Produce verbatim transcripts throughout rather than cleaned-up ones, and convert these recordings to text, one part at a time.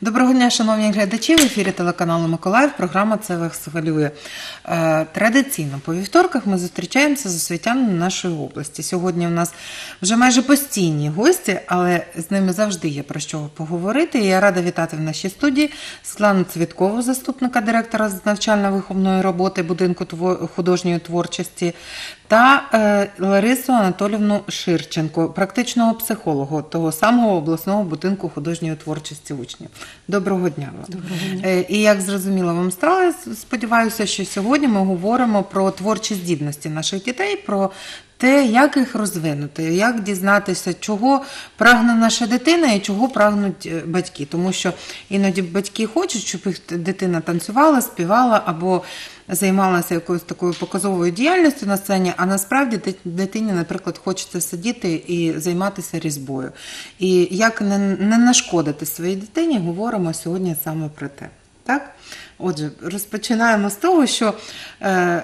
Доброго дня, шановні глядачі, в ефірі телеканалу Миколаїв, програма «Це вас хвилює». Традиційно по вівторках ми зустрічаємося з освітянами нашої області. Сьогодні у нас вже майже постійні гості, але з ними завжди є про що поговорити. І я рада вітати в нашій студії Світлану Цвіткову, заступника директора з навчально-виховної роботи будинку художньої творчості, та Ларису Анатоліївну Ширченко, практичного психолога того самого обласного будинку художньої творчості учнів. Доброго дня вам. Доброго дня. І як зрозуміло вам стало, сподіваюся, що сьогодні ми говоримо про творчі здібності наших дітей, про те, як їх розвинути, як дізнатися, чого прагне наша дитина і чого прагнуть батьки. Тому що іноді батьки хочуть, щоб їх дитина танцювала, співала або займалася якоюсь такою показовою діяльністю на сцені, а насправді дитині, наприклад, хочеться сидіти і займатися різьбою. І як не, не нашкодити своїй дитині, говоримо сьогодні саме про те. Так? Отже, розпочинаємо з того, що е,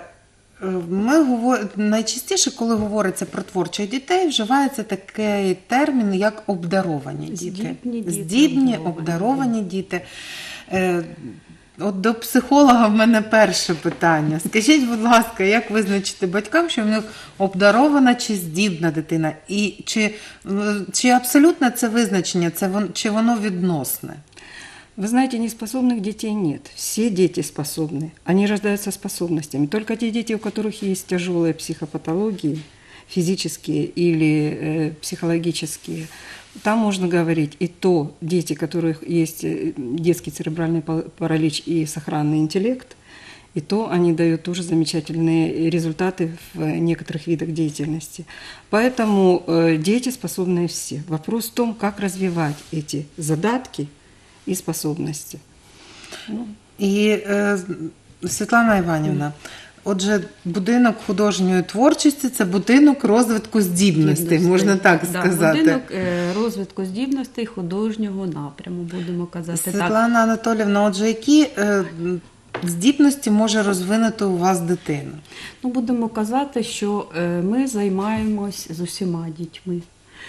ми говоримо, найчастіше, коли говориться про творчих дітей, вживається такий термін, як обдаровані діти. Здібні діти. Здібні, обдаровані діти. Е, От до психолога в мене перше питання. Скажіть, будь ласка, як визначити батькам, що в них обдарована чи здібна дитина? І чи, чи абсолютно це визначення, це вон, чи воно відносне? Вы знаете, неспособных детей нет. Все дети способны. Они рождаются способностями. Только те дети, у которых есть тяжелые психопатологии, физические или э, психологические, там можно говорить, и то дети, у которых есть детский церебральный паралич и сохранный интеллект, и то они дают тоже замечательные результаты в некоторых видах деятельности. Поэтому э, дети способны все. Вопрос в том, как развивать эти задатки и способности. Ну. І е, Світлана Іванівна, отже, будинок художньої творчості – це будинок розвитку здібностей, здібностей. Можна так да, сказати. Будинок розвитку здібностей художнього напряму, будемо казати. Світлана так. Анатоліївна, отже, які е, здібності може розвинути у вас дитина? Ну, будемо казати, що ми займаємось з усіма дітьми.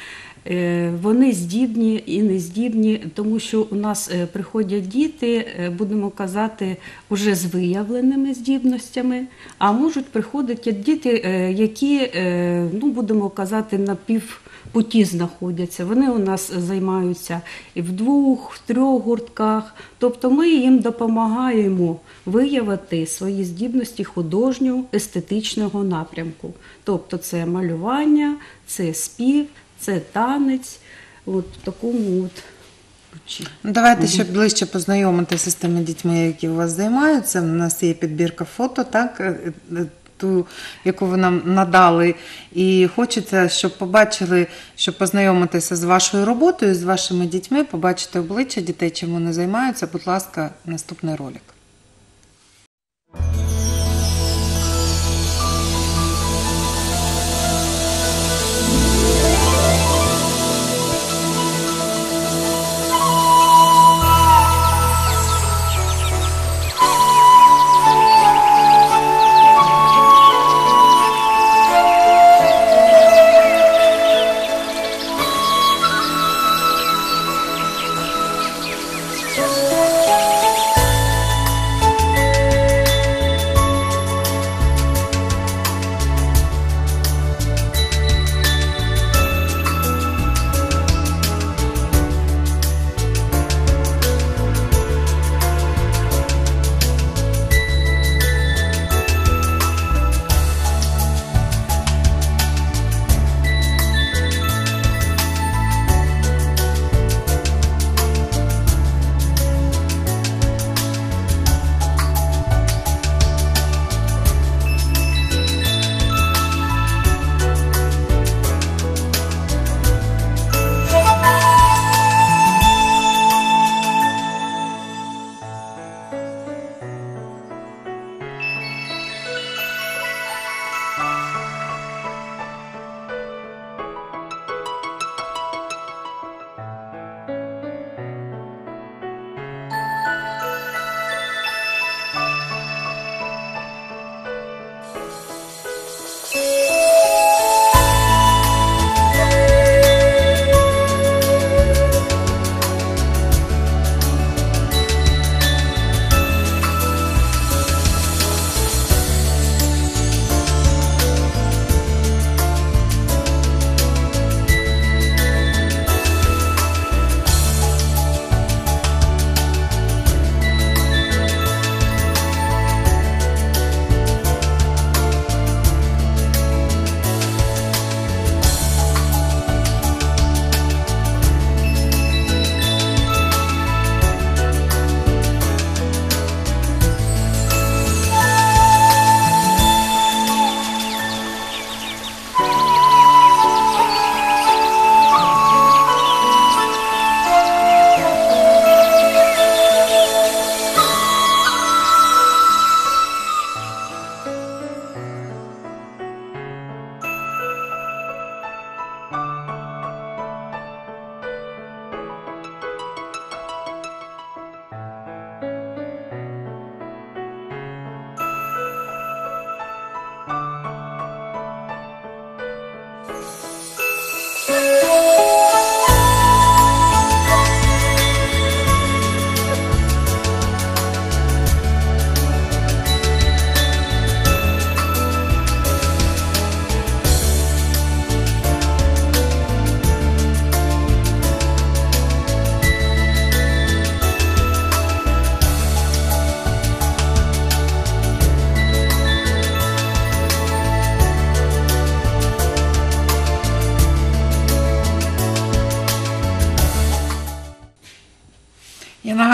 Вони здібні і не здібні, тому що у нас приходять діти, будемо казати, вже з виявленими здібностями, а можуть приходити діти, які, ну, будемо казати, на півпуті знаходяться. Вони у нас займаються і в двох, в трьох гуртках, тобто ми їм допомагаємо виявити свої здібності художнього, естетичного напрямку. Тобто це малювання, це спів, це танець, от в такому от ключі. Давайте ще ближче познайомитися з тими дітьми, які у вас займаються. У нас є підбірка фото, так, ту, яку ви нам надали. І хочеться, щоб побачили, щоб познайомитися з вашою роботою, з вашими дітьми, побачити обличчя дітей, чим вони займаються. Будь ласка, наступний ролик.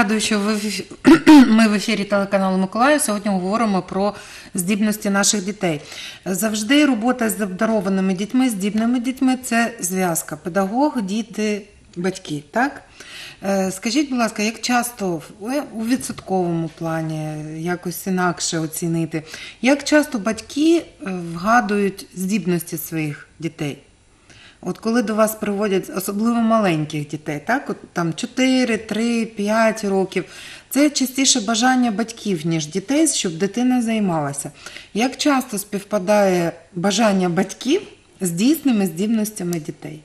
Нагадую, що ви в ефі- ми в ефірі телеканалу Миколаїв. Сьогодні говоримо про здібності наших дітей. Завжди робота з обдарованими дітьми, здібними дітьми – це зв'язка. Педагог, діти, батьки, так? Е, Скажіть, будь ласка, як часто ви у відсотковому плані якось інакше оцінити, як часто батьки е, вгадують здібності своїх дітей? От коли до вас приводять особливо маленьких дітей, так, от там чотири, три, п'ять років, це частіше бажання батьків, ніж дітей, щоб дитина займалася. Як часто співпадає бажання батьків з дійсними здібностями дітей?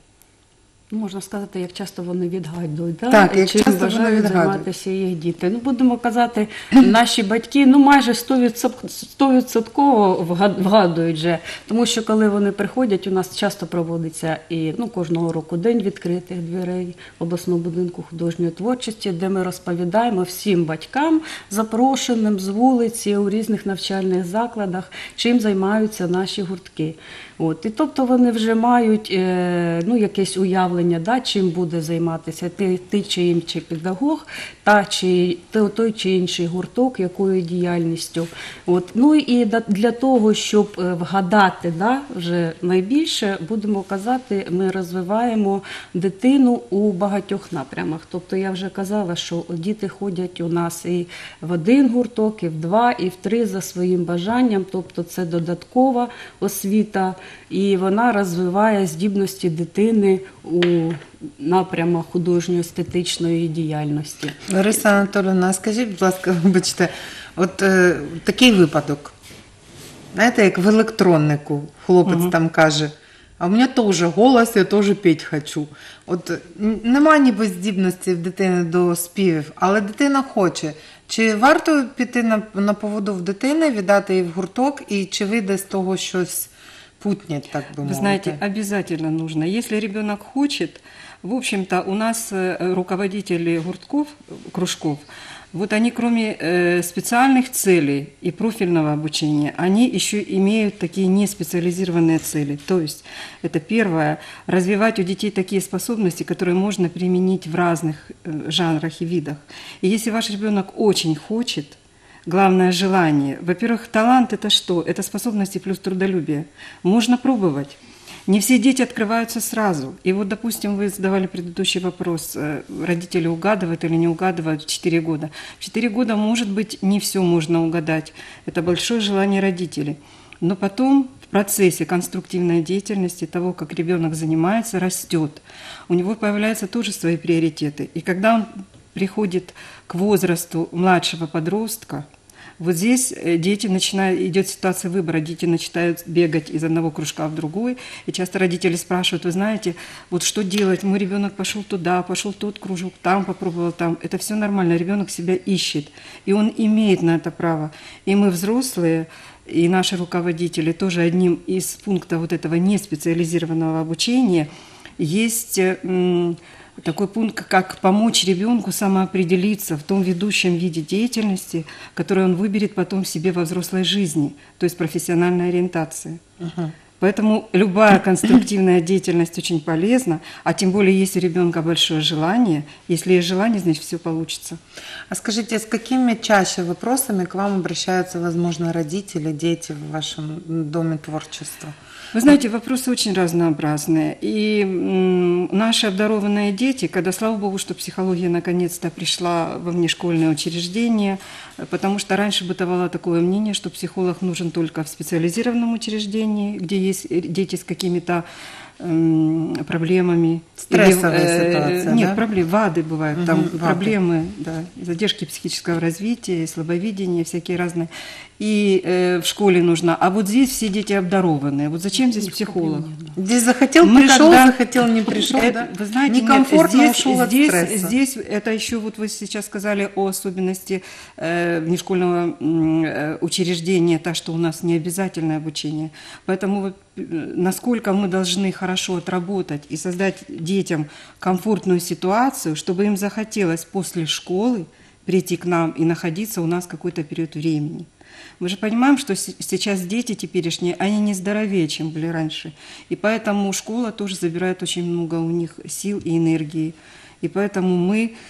Можна сказати, як часто вони відгадують, да? Так, як чим часто вони бажають відгадують. займатися їх діти. Ну, будемо казати, наші батьки ну, майже сто відсотків вгадують вже, тому що коли вони приходять, у нас часто проводиться і ну, кожного року День відкритих дверей обласного будинку художньої творчості, де ми розповідаємо всім батькам, запрошеним з вулиці у різних навчальних закладах, чим займаються наші гуртки. От. І тобто вони вже мають е, ну, якесь уявлення, да, чим буде займатися той, той чи інший педагог, та чи той чи інший гурток, якою діяльністю. От. Ну і для того, щоб вгадати да, вже найбільше, будемо казати, ми розвиваємо дитину у багатьох напрямах. Тобто я вже казала, що діти ходять у нас і в один гурток, і в два, і в три за своїм бажанням, тобто це додаткова освіта, і вона розвиває здібності дитини у напрямах художньо-естетичної діяльності. Лариса Анатоліївна, скажіть, будь ласка, вибачте, от е, такий випадок, знаєте, як в електроннику хлопець Угу. там каже, а у мене теж голос, я теж петь хочу. От нема ніби здібності в дитини до співів, але дитина хоче. Чи варто піти на, на поводу в дитини, віддати її в гурток, і чи вийде з того щось путнє, так би мовити? Вы знаете, обязательно нужно. Если ребенок хочет, в общем-то, у нас э, руководители гуртков, кружков, вот они кроме э, специальных целей и профильного обучения, они еще имеют такие неспециализированные цели. То есть, это первое, развивать у детей такие способности, которые можно применить в разных э, жанрах и видах. И если ваш ребенок очень хочет, главное желание. Во-первых, талант – это что? Это способности плюс трудолюбие. Можно пробовать. Не все дети открываются сразу. И вот, допустим, вы задавали предыдущий вопрос, родители угадывают или не угадывают в четыре года. В четыре года, может быть, не все можно угадать. Это большое желание родителей. Но потом в процессе конструктивной деятельности, того, как ребенок занимается, растет. У него появляются тоже свои приоритеты. И когда он приходит к возрасту младшего подростка, вот здесь дети начинают, идет ситуация выбора, дети начинают бегать из одного кружка в другой, и часто родители спрашивают, вы знаете, вот что делать, мой ребенок пошел туда, пошел в тот кружок, там попробовал, там, это все нормально, ребенок себя ищет, и он имеет на это право, и мы взрослые, и наши руководители тоже одним из пунктов вот этого неспециализированного обучения есть такой пункт, как помочь ребенку самоопределиться в том ведущем виде деятельности, который он выберет потом себе во взрослой жизни, то есть профессиональная ориентация. Uh-huh. Поэтому любая конструктивная деятельность очень полезна, а тем более, если у ребенка большое желание, если есть желание, значит, все получится. А скажите, с какими чаще вопросами к вам обращаются, возможно, родители, дети в вашем доме творчества? Вы знаете, вопросы очень разнообразные. И м, наши обдарованные дети, когда, слава богу, что психология наконец-то пришла во внешкольное учреждение, потому что раньше бытовало такое мнение, что психолог нужен только в специализированном учреждении, где есть дети с какими-то м, проблемами. Стрессовая Или, э, ситуация, Нет, да? проблемы, ВАДы бывают, угу, там вады. проблемы, да, задержки психического развития, слабовидения, всякие разные. И э, в школе нужна. А вот здесь все дети обдарованные. Вот зачем здесь психолог? Здесь захотел, Мы пришел, когда- захотел, не пришел, Это, да? Вы знаете, некомфортно, нет, здесь, ушел от здесь, стресса. здесь это еще, вот вы сейчас сказали о особенности э, внешкольного м, э, учреждения, то, что у нас не обязательное обучение. Поэтому вот, э, насколько мы должны хорошо отработать и создать детям комфортную ситуацию, чтобы им захотелось после школы прийти к нам и находиться у нас какой-то период времени. Мы же понимаем, что с- сейчас дети теперешние, они не здоровее, чем были раньше. И поэтому школа тоже забирает очень много у них сил и энергии. И поэтому мы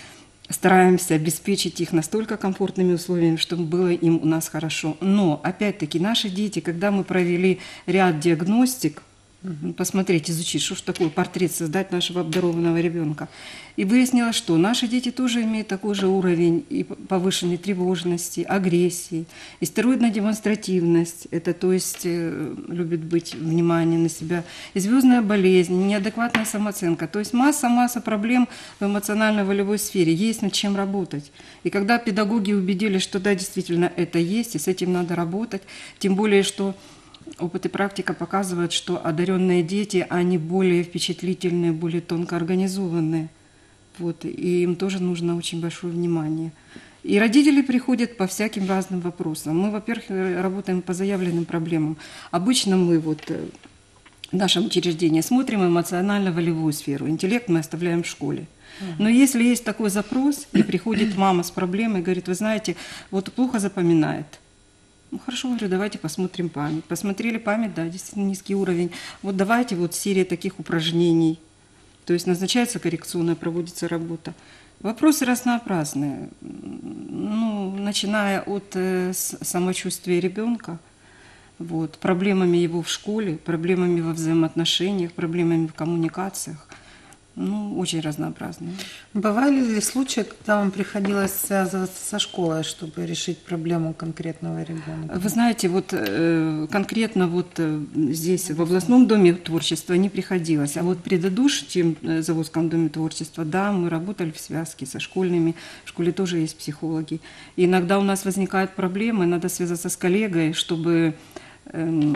стараемся обеспечить их настолько комфортными условиями, чтобы было им у нас хорошо. Но, опять-таки, наши дети, когда мы провели ряд диагностик, посмотреть, изучить, что же такое портрет, создать нашего обдарованного ребенка. И выяснилось, что наши дети тоже имеют такой же уровень и повышенной тревожности, агрессии, истероидная демонстративность, это то есть э, любит быть внимание на себя, и звездная болезнь, неадекватная самооценка. То есть масса-масса проблем в эмоционально-волевой сфере, есть над чем работать. И когда педагоги убедились, что да, действительно это есть, и с этим надо работать, тем более, что опыт и практика показывают, что одаренные дети, они более впечатлительные, более тонко организованные. Вот, и им тоже нужно очень большое внимание. И родители приходят по всяким разным вопросам. Мы, во-первых, работаем по заявленным проблемам. Обычно мы вот в нашем учреждении смотрим эмоционально-волевую сферу. Интеллект мы оставляем в школе. Но если есть такой запрос, и приходит мама с проблемой, говорит, вы знаете, вот плохо запоминает. Ну хорошо, говорю, давайте посмотрим память. Посмотрели память, да, действительно низкий уровень. Вот давайте вот серия таких упражнений. То есть назначается коррекционная, проводится работа. Вопросы разнообразные. Ну, начиная от э, самочувствия ребенка, вот, проблемами его в школе, проблемами во взаимоотношениях, проблемами в коммуникациях. Ну, очень разнообразные. Бывали ли случаи, когда вам приходилось связываться со школой, чтобы решить проблему конкретного ребенка? Вы знаете, вот э, конкретно вот э, здесь, в областном доме творчества, не приходилось. А вот в предыдущем э, Заводском доме творчества, да, мы работали в связке со школьными. В школе тоже есть психологи. И иногда у нас возникают проблемы, надо связаться с коллегой, чтобы... Э,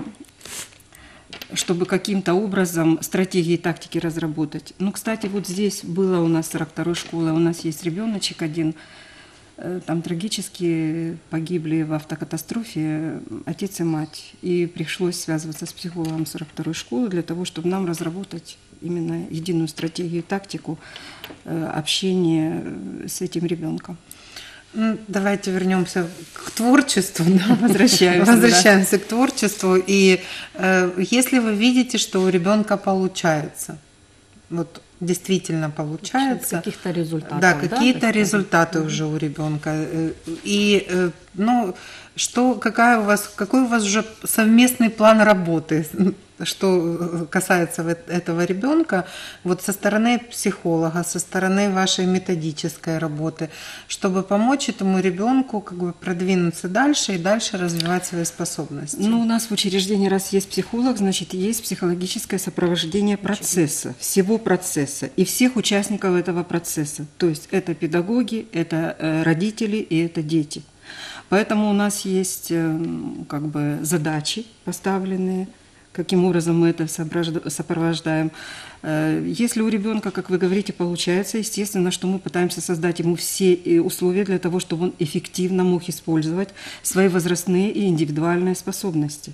чтобы каким-то образом стратегии и тактики разработать. Ну, кстати, вот здесь было у нас сорок второй школы, у нас есть ребеночек один, там трагически погибли в автокатастрофе отец и мать. И пришлось связываться с психологом сорок второй школы для того, чтобы нам разработать именно единую стратегию и тактику общения с этим ребенком. Ну, давайте вернемся к творчеству. Да? Возвращаемся, Возвращаемся да. к творчеству. И э, если вы видите, что у ребенка получается, вот действительно получается, каких-то результатов, да, какие-то да, результаты mm-hmm. уже у ребенка. И э, ну, что, какая у вас, какой у вас уже совместный план работы? Что касается этого ребенка, вот со стороны психолога, со стороны вашей методической работы, чтобы помочь этому ребенку как бы продвинуться дальше и дальше развивать свои способности? Ну, у нас в учреждении, раз есть психолог, значит, есть психологическое сопровождение процесса, всего процесса и всех участников этого процесса. То есть это педагоги, это родители и это дети. Поэтому у нас есть как бы задачи поставленные, каким образом мы это сопровождаем. Если у ребенка, как вы говорите, получается, естественно, что мы пытаемся создать ему все условия для того, чтобы он эффективно мог использовать свои возрастные и индивидуальные способности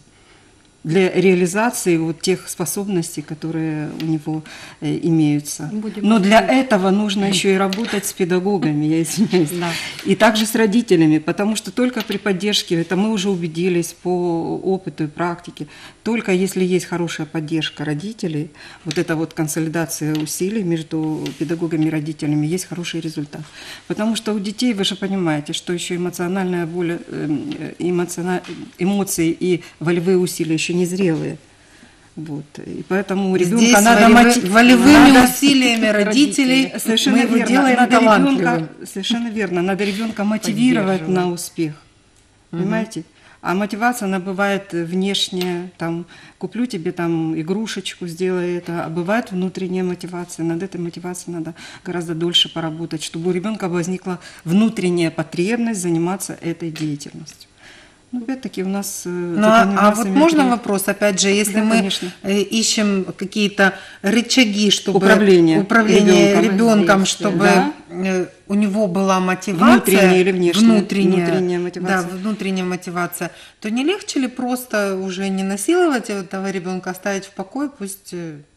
для реализации вот тех способностей, которые у него э, имеются. Будем Но для этого нужно еще и работать с педагогами, я извиняюсь, да. и также с родителями, потому что только при поддержке, это мы уже убедились по опыту и практике, только если есть хорошая поддержка родителей, вот эта вот консолидация усилий между педагогами и родителями, есть хороший результат. Потому что у детей, вы же понимаете, что еще эмоциональная воля, эмоциона... эмоции и волевые усилия еще незрелые. Вот. И поэтому ребенка здесь надо волевы, мотив... волевыми надо... усилиями родителей совершенно мы его верно. делаем Надо талантливым. ребенка, совершенно верно. Надо ребенка мотивировать на успех. Угу. Понимаете? А мотивация, она бывает внешняя, там, куплю тебе там игрушечку, сделай это. А бывает внутренняя мотивация. Над этой мотивацией надо гораздо дольше поработать, чтобы у ребенка возникла внутренняя потребность заниматься этой деятельностью. Ну, опять-таки у нас... Ну, а, а вот можно вопрос, опять же, если да, мы конечно. ищем какие-то рычаги, чтобы управление, управление ребенком, ребенком чтобы да? у него была мотивация, внутренняя или внешняя, внутренняя, внутренняя мотивация, да, внутренняя мотивация, то не легче ли просто уже не насиловать этого ребенка, оставить в покое, пусть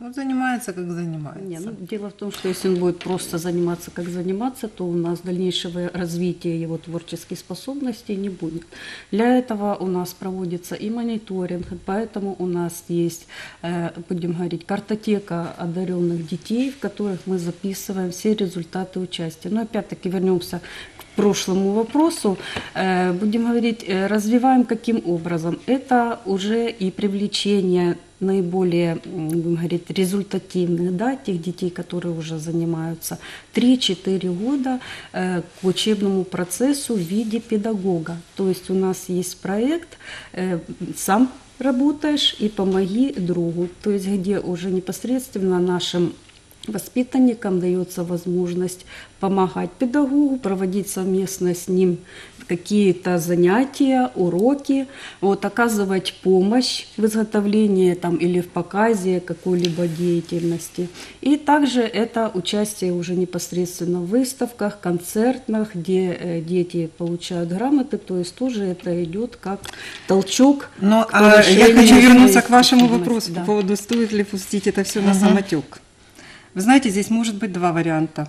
Вот занимается, как занимается. Не, ну, дело в том, что если он будет просто заниматься, как заниматься, то у нас дальнейшего развития его творческих способностей не будет. Для этого у нас проводится и мониторинг, поэтому у нас есть, э, будем говорить, картотека одаренных детей, в которых мы записываем все результаты участия. Но опять-таки вернемся к прошлому вопросу. Э, будем говорить, э, развиваем каким образом? Это уже и привлечение наиболее, будем говорить, результативных, да, тех детей, которые уже занимаются три-четыре года э, к учебному процессу в виде педагога. То есть у нас есть проект э, «Сам работаешь и помоги другу», то есть где уже непосредственно нашим воспитанникам дается возможность помогать педагогу, проводить совместно с ним какие-то занятия, уроки, вот, оказывать помощь в изготовлении там, или в показе какой-либо деятельности. И также это участие уже непосредственно в выставках, концертах, где э, дети получают грамоты, то есть тоже это идет как толчок. Но, к а, Я повышению хочу вернуться к своей вашему эффективности. вопросу Да. по поводу, стоит ли пустить это все на Мгм. самотек. Вы знаете, здесь может быть два варианта.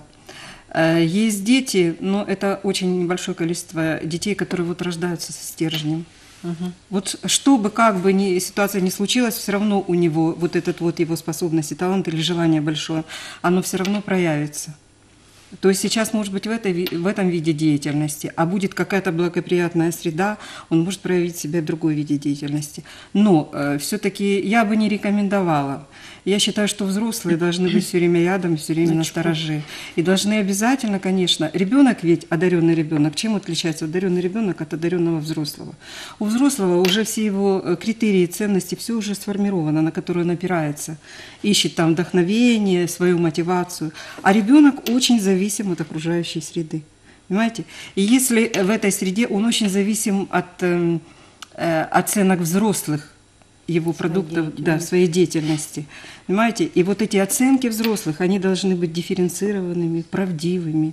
Э, Есть дети, но это очень небольшое количество детей, которые вот рождаются со стержнем. Вот что бы, как бы ни, ситуация ни случилась, все равно у него вот этот вот его способность и талант или желание большое, оно все равно проявится. То есть сейчас, может быть, в, этой, ви- в этом виде деятельности, а будет какая-то благоприятная среда, он может проявить себя в другой виде деятельности. Но все-таки я бы не рекомендовала. Я считаю, что взрослые должны быть все время рядом, все время настороже. И должны обязательно, конечно, ребенок ведь, одаренный ребенок, чем отличается одаренный ребенок от одаренного взрослого? У взрослого уже все его э, критерии, ценности, все уже сформировано, на которые он опирается. Ищет там вдохновение, свою мотивацию. А ребенок очень зависим от окружающей среды. Понимаете? И если в этой среде он очень зависим от э, э, оценок взрослых, его продуктов, да, своей деятельности. Понимаете? И вот эти оценки взрослых, они должны быть дифференцированными, правдивыми.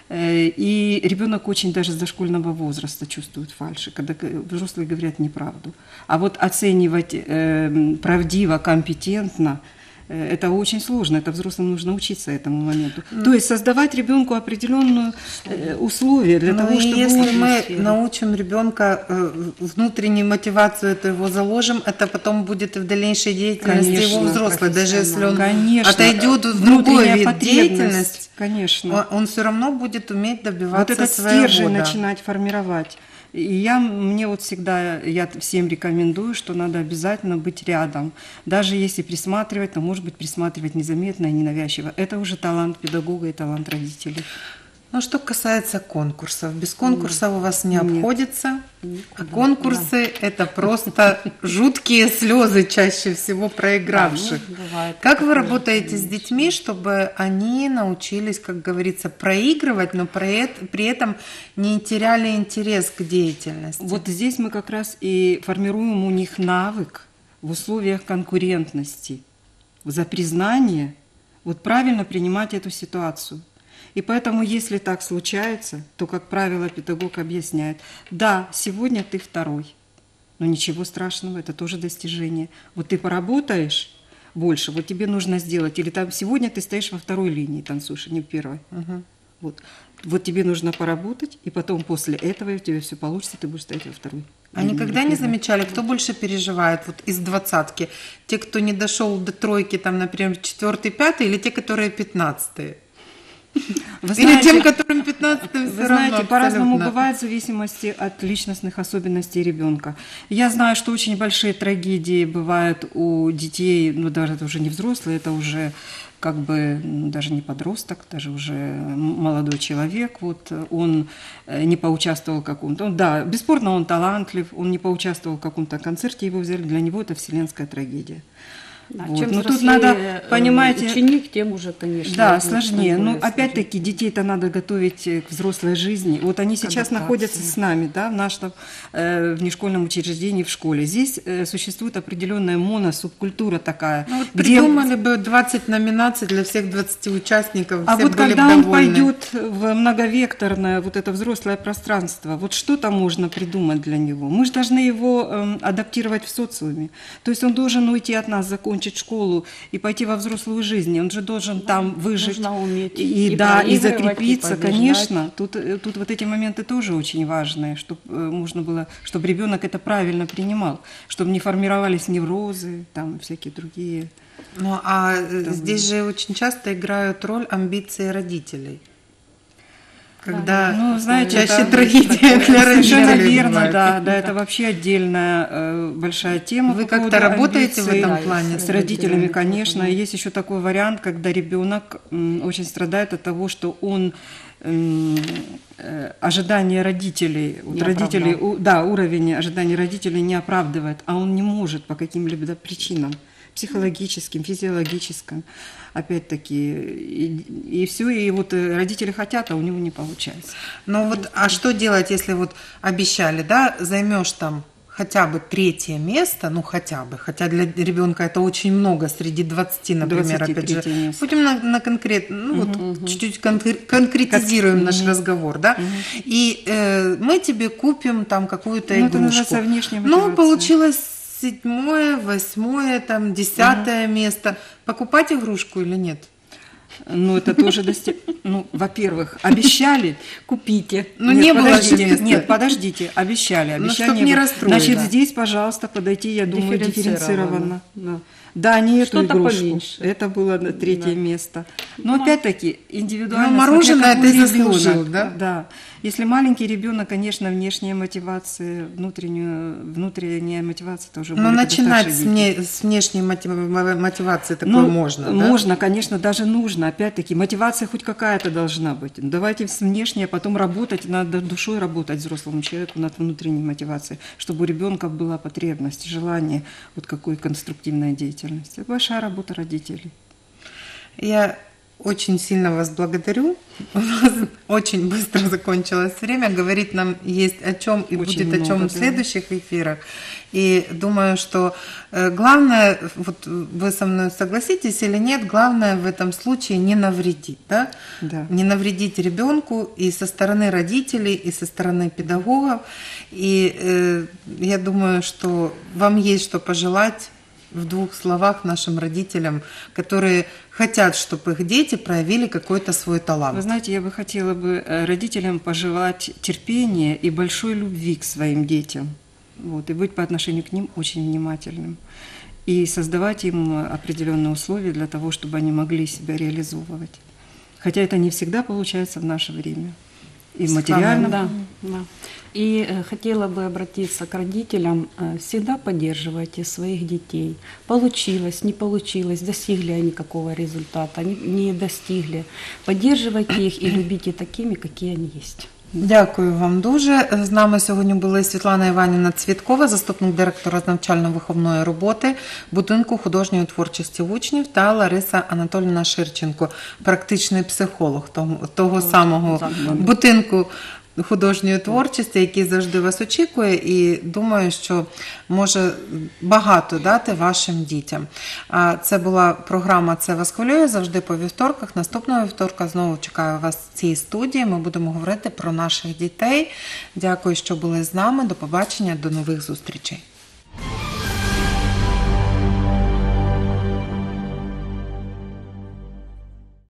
Э, И ребенок очень даже с дошкольного возраста чувствует фальшь, когда г- взрослые говорят неправду. А вот оценивать э, правдиво, компетентно, э, это очень сложно. Это взрослым нужно учиться этому моменту. То есть создавать ребенку определенные э, условия для Ну того, и чтобы если он- мы научим ребенка э, внутреннюю мотивацию, это его заложим, это потом будет и в дальнейшей деятельности Конечно, его взрослый. Даже если он Конечно, отойдет в внутренняя другой вид потребность, деятельности, конечно. он, он все равно будет уметь добиваться Вот этот своего. стержень да. начинать формировать. И я, мне вот всегда, я всем рекомендую, что надо обязательно быть рядом. Даже если присматривать, то, может быть, присматривать незаметно и ненавязчиво. Это уже талант педагога и талант родителей. Ну, что касается конкурсов, без конкурсов у вас не Нет. обходится. А конкурсы – это просто жуткие слезы чаще всего проигравших. Да, ну, бывает Как вы такое, работаете с детьми, чтобы они научились, как говорится, проигрывать, но при эт- при этом не теряли интерес к деятельности? Вот здесь мы как раз и формируем у них навык в условиях конкурентности, за признание, вот правильно принимать эту ситуацию. И поэтому, если так случается, то, как правило, педагог объясняет: да, сегодня ты второй, но ничего страшного, это тоже достижение. Вот ты поработаешь больше, вот тебе нужно сделать, или там сегодня ты стоишь во второй линии, танцуешь, а не в первой. Вот. Вот тебе нужно поработать, и потом после этого у тебя все получится, ты будешь стоять во второй. А линии, никогда или не первой. замечали, кто больше переживает вот из двадцатки? Те, кто не дошел до тройки, там, например, четвертый, пятый, или те, которые пятнадцатые? Вы Или знаете, тем, которым пятнадцатый Вы все знаете, равно по-разному абсолютно? бывает в зависимости от личностных особенностей ребенка. Я знаю, что очень большие трагедии бывают у детей, ну даже это уже не взрослые, это уже как бы ну, даже не подросток, даже уже молодой человек. Вот он э, не поучаствовал в каком-то, он, да, бесспорно он талантлив, он не поучаствовал в каком-то концерте, его взяли, для него это вселенская трагедия. Да, Вот. Чем Но тут взрослее, надо, э, понимаете, ученик, тем уже, конечно, да, будет сложнее. Но более опять-таки детей-то надо готовить к взрослой жизни. Вот они сейчас адаптации. находятся с нами, да, в нашем э, внешкольном учреждении, в школе. Здесь э, существует определенная моносубкультура такая. Ну, вот где- придумали бы двадцать номинаций для всех двадцати участников, А все вот были когда бы он довольны. пойдет в многовекторное вот это взрослое пространство, вот что там можно придумать для него? Мы же должны его эм, адаптировать в социуме. То есть он должен уйти от нас, закончить закончить школу и пойти во взрослую жизнь, он же должен там выжить. Нужно уметь И, и да, и проигрывать, закрепиться, и побеждать. конечно. Тут, э, тут вот эти моменты тоже очень важные, чтобы можно было, чтобы ребенок это правильно принимал, чтобы не формировались неврозы, там всякие другие. Ну, а э, здесь же очень часто играют роль амбиции родителей. Когда Ну, знаете, чаще это- трагедия для Совершенно родителей верно, бывает. да, да, это вообще отдельная э, большая тема. Вы по как-то поводу работаете в амбиций. этом Да, плане? с С родителями, родителями, конечно. да. И есть еще такой вариант, когда ребенок м, очень страдает от того, что он м, э, ожидания родителей, вот Не родителей, оправдал. у- да, уровень ожиданий родителей не оправдывает, а он не может по каким-либо да, причинам, психологическим, физиологическим, опять-таки, и, и все, и вот э, родители хотят, а у него не получается. Ну вот, а что делать, если вот обещали, да, займешь там хотя бы третье место, ну хотя бы, хотя для ребенка это очень много среди двадцати, например, двадцати опять же. третье место. Будем на, на конкрет, ну вот чуть-чуть конкре- конкретизируем наш разговор, да, и э, мы тебе купим там какую-то Ну, это игрушку. называется внешняя Ну, мотивация. получилось седьмое, восьмое, там, десятое место. Покупать игрушку или нет? Ну, это тоже достиг... Ну, во-первых, обещали. Купите. Ну, не было же подождите, места. Нет, подождите, обещали. Ну, Обещания чтоб не было. расстроить, Значит, да. здесь, пожалуйста, подойти, я думаю, Дифференцированно. дифференцированно. Да. Да, не эту Что-то игрушку. поменьше. Это было на третье Да. место. Но опять-таки, индивидуально. Ну, мороженое смотря ты какой заслужил, ребенок. да? Да. Если маленький ребенок, конечно, внешняя мотивация, внутреннюю, внутренняя мотивация тоже Но более начинать постарше с, дети. мне- с внешней мотив- мотивации такой Ну, можно, да? Можно, конечно, даже нужно. Опять-таки, мотивация хоть какая-то должна быть. Давайте с внешней, а потом работать, над душой работать взрослому человеку, над внутренней мотивацией, чтобы у ребенка была потребность, желание вот какой конструктивной деятельности. Это большая работа родителей. Я очень сильно вас благодарю. У нас очень быстро закончилось время. Говорить нам есть о чем и Очень будет о чем много, в да. следующих эфирах. И думаю, что э, главное, вот вы со мной согласитесь или нет, главное в этом случае не навредить, да? Да. Не навредить ребенку и со стороны родителей, и со стороны педагогов. И э, я думаю, что вам есть что пожелать в двух словах нашим родителям, которые хотят, чтобы их дети проявили какой-то свой Вы талант. знаете, я бы хотела бы э, родителям пожелать терпения и большой любви к своим детям. Вот, и быть по отношению к ним очень внимательным. И создавать им определенные условия для того, чтобы они могли себя реализовывать. Хотя это не всегда получается в наше время. И в материальном. Да, да. И э, хотела бы обратиться к родителям. Э, всегда поддерживайте своих детей. Получилось, не получилось, достигли они какого результата, не, не достигли. Поддерживайте их и любите такими, какие они есть. Дякую вам дуже. З нами сьогодні були Світлана Іванівна Цвіткова, заступник директора з навчально-виховної роботи будинку художньої творчості учнів, та Лариса Анатоліївна Ширченко, практичний психолог того, того самого закладу. будинку художньої творчості, який завжди вас очікує, і думаю, що може багато дати вашим дітям. А це була програма «Це вас хвилює» завжди по вівторках. Наступного вівторка знову чекаю вас в цій студії. Ми будемо говорити про наших дітей. Дякую, що були з нами. До побачення, до нових зустрічей.